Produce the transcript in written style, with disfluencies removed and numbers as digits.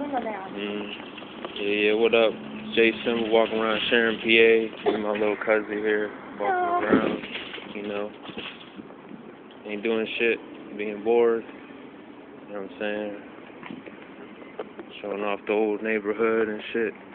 Yeah, what up? Jason, walking around Sharon, PA. And my little Cuzzy here, walking around, you know. Ain't doing shit, being bored. You know what I'm saying? Showing off the old neighborhood and shit.